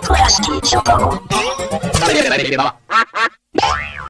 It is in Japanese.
林小太郎。 それでは